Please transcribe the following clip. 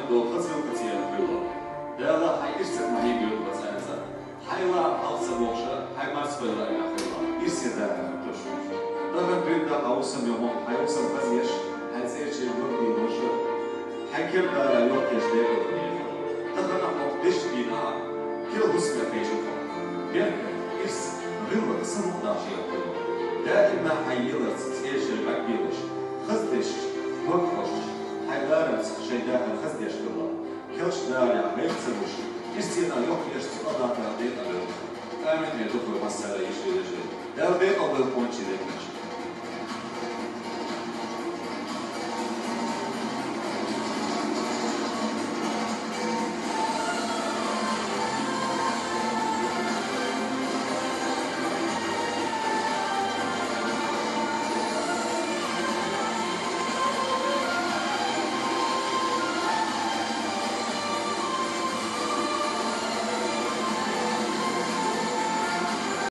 دو خزل كتير بيلا دالا هاي إرسل ما هي بيوت بس أنا هايلا هالس موشة هاي مارس بيلا يا خيلا إرسل ده توش طبعا بيبدأ أوسم يوم هايوسم بزيش هنسير شيء يوم بيوشة هكر ده يوم كشدة تخلنا مقدش بينا كل حسن فيشة بين إرس بيلا قسم داشية دائما هايلا تسير شيء مكبيلش خزدش وقفش هايلارس شيء داخل خزدش كله كلش داري عمل تسوش إستينا يوم يشتغل على بيت أبل آمن يدخل مسألة يشتغل ده بيت أبل بونشي